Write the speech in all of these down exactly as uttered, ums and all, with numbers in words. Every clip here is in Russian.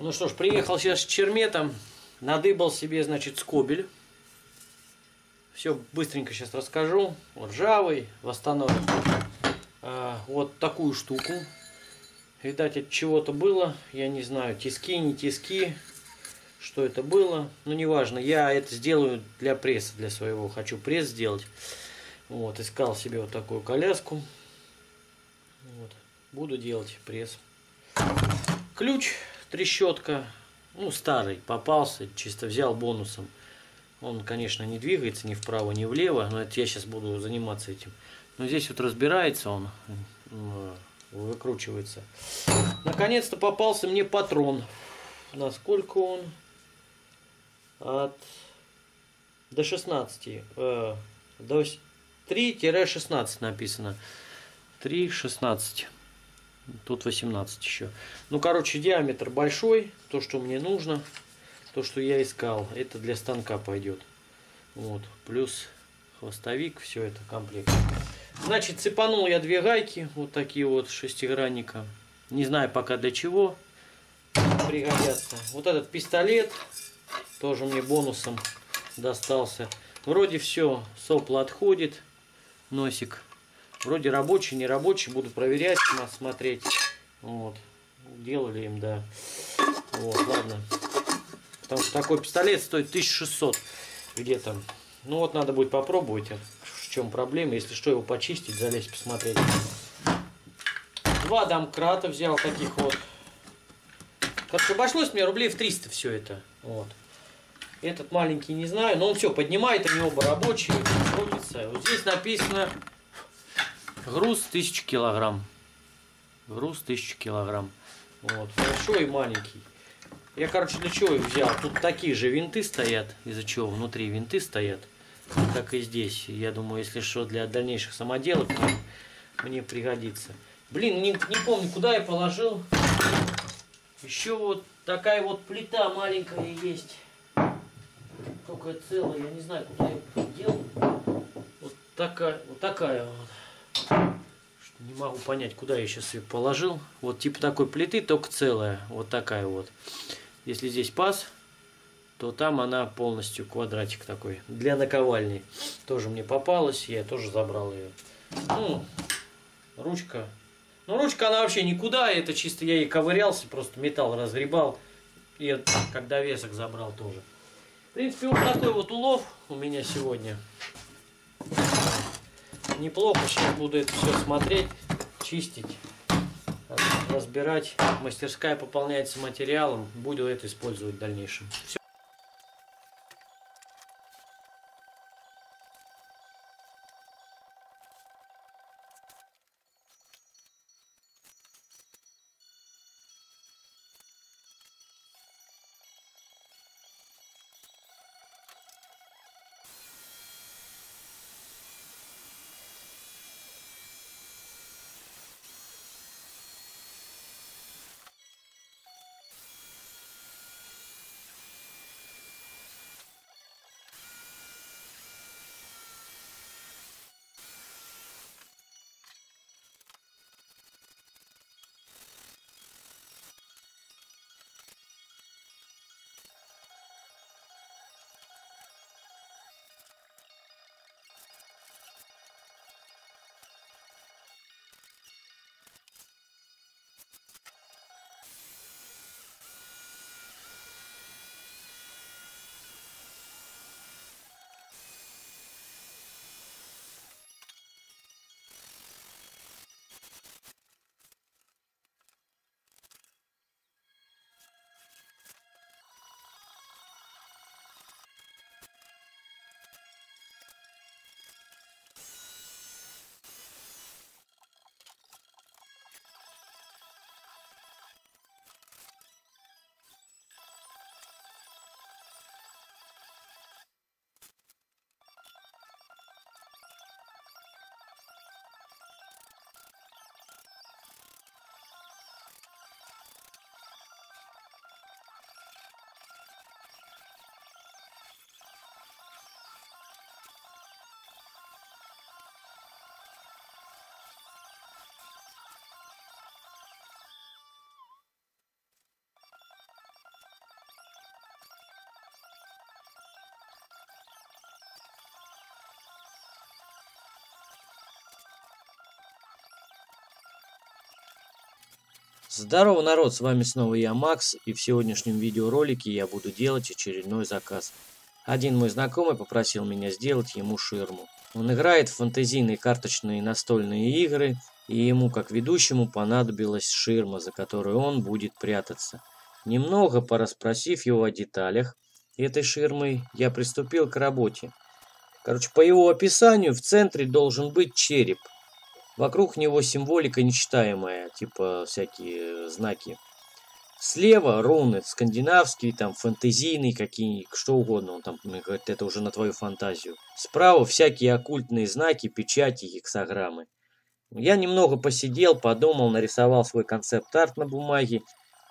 Ну что ж, приехал сейчас с Черметом, надыбал себе, значит, скобель. Все быстренько сейчас расскажу. Вот ржавый, восстановлен. А, вот такую штуку. Видать, от чего-то было, я не знаю, тиски, не тиски, что это было. Ну, неважно, я это сделаю для пресса, для своего. Хочу пресс сделать. Вот, искал себе вот такую коляску. Вот, буду делать пресс. Ключ, трещотка, ну, старый, попался, чисто взял бонусом. Он, конечно, не двигается ни вправо, ни влево, но это я сейчас буду заниматься этим. Но здесь вот разбирается он, выкручивается. Наконец-то попался мне патрон. Насколько он? От до шестнадцати. Э, до три шестнадцать написано. три шестнадцать. Тут восемнадцать еще. Ну, короче, диаметр большой. То, что мне нужно. То, что я искал. Это для станка пойдет. Вот. Плюс хвостовик. Все это комплект. Значит, цепанул я две гайки. Вот такие вот шестигранника. Не знаю пока для чего пригодятся. Вот этот пистолет. Тоже мне бонусом достался. Вроде все. Сопло отходит. Носик. Вроде рабочий, не рабочий, буду проверять, смотреть. Вот. Делали им, да. Вот, ладно. Потому что такой пистолет стоит тысяча шестьсот где-то. Ну вот, надо будет попробовать. В чем проблема? Если что, его почистить, залезть, посмотреть. Два домкрата взял таких вот. Как обошлось мне рублей в триста все это. Вот. Этот маленький не знаю, но он все поднимает, они оба рабочие, крутятся. Вот здесь написано... Груз тысяча килограмм. Груз тысяча килограмм. Вот, большой и маленький. Я, короче, для чего их взял? Тут такие же винты стоят, из-за чего внутри винты стоят, как и здесь. Я думаю, если что, для дальнейших самоделок мне пригодится. Блин, не, не помню, куда я положил. Еще вот такая вот плита маленькая есть. Только целая, я не знаю, куда я ее делал. Вот такая, вот такая вот. Не могу понять, куда я сейчас ее положил. Вот типа такой плиты, только целая. Вот такая вот. Если здесь паз, то там она полностью квадратик такой. Для наковальни. Тоже мне попалась. Я тоже забрал ее. Ну, ручка. Ну, ручка она вообще никуда. Это чисто я ей ковырялся. Просто металл разгребал. И как довесок забрал тоже. В принципе, вот такой вот улов у меня сегодня. Неплохо, сейчас буду это все смотреть, чистить, разбирать. Мастерская пополняется материалом, буду это использовать в дальнейшем. Все. Здорово, народ, с вами снова я, Макс, и в сегодняшнем видеоролике я буду делать очередной заказ. Один мой знакомый попросил меня сделать ему ширму. Он играет в фэнтезийные карточные настольные игры, и ему, как ведущему, понадобилась ширма, за которую он будет прятаться. Немного порасспросив его о деталях этой ширмы, я приступил к работе. Короче, по его описанию, в центре должен быть череп. Вокруг него символика нечитаемая, типа всякие знаки. Слева руны скандинавские, там фэнтезийные какие, что угодно. Он там говорит, это уже на твою фантазию. Справа всякие оккультные знаки, печати, гексограммы. Я немного посидел, подумал, нарисовал свой концепт-арт на бумаге.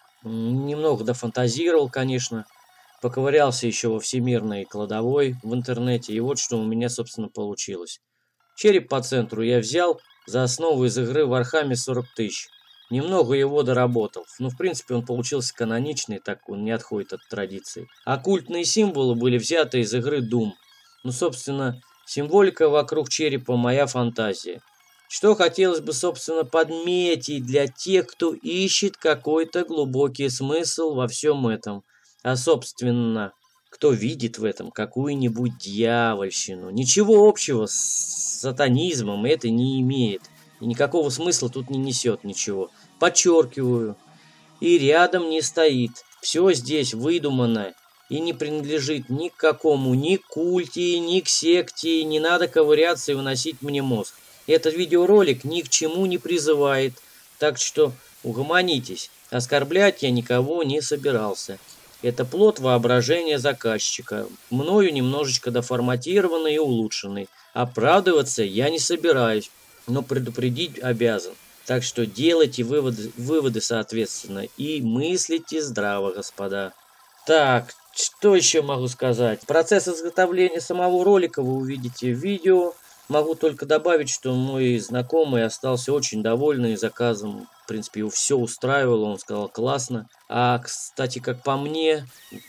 Немного дофантазировал, конечно. Поковырялся еще во всемирной кладовой в интернете. И вот что у меня, собственно, получилось. Череп по центру я взял за основу из игры Warhammer сорок тысяч. Немного его доработал. Ну, в принципе, он получился каноничный, так он не отходит от традиции. Оккультные символы были взяты из игры Doom. Ну, собственно, символика вокруг черепа моя фантазия. Что хотелось бы, собственно, подметить для тех, кто ищет какой-то глубокий смысл во всем этом. А, собственно, кто видит в этом какую-нибудь дьявольщину. Ничего общего с сатанизмом это не имеет. И никакого смысла тут не несет ничего. Подчеркиваю. И рядом не стоит. Все здесь выдумано. И не принадлежит ни к какому, ни к культе, ни к секте. Не надо ковыряться и выносить мне мозг. Этот видеоролик ни к чему не призывает. Так что угомонитесь. Оскорблять я никого не собирался. Это плод воображения заказчика, мною немножечко доформатированный и улучшенный. Оправдываться я не собираюсь, но предупредить обязан. Так что делайте выводы, выводы соответственно и мыслите здраво, господа. Так, что еще могу сказать? Процесс изготовления самого ролика вы увидите в видео. Могу только добавить, что мой знакомый остался очень довольный заказом. В принципе, его все устраивало, он сказал классно. А, кстати, как по мне,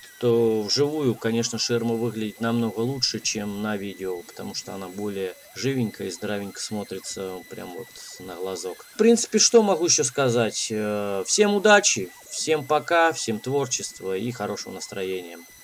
то вживую, конечно, ширма выглядит намного лучше, чем на видео, потому что она более живенькая и здоровенько смотрится прям вот на глазок. В принципе, что могу еще сказать? Всем удачи, всем пока, всем творчества и хорошего настроения.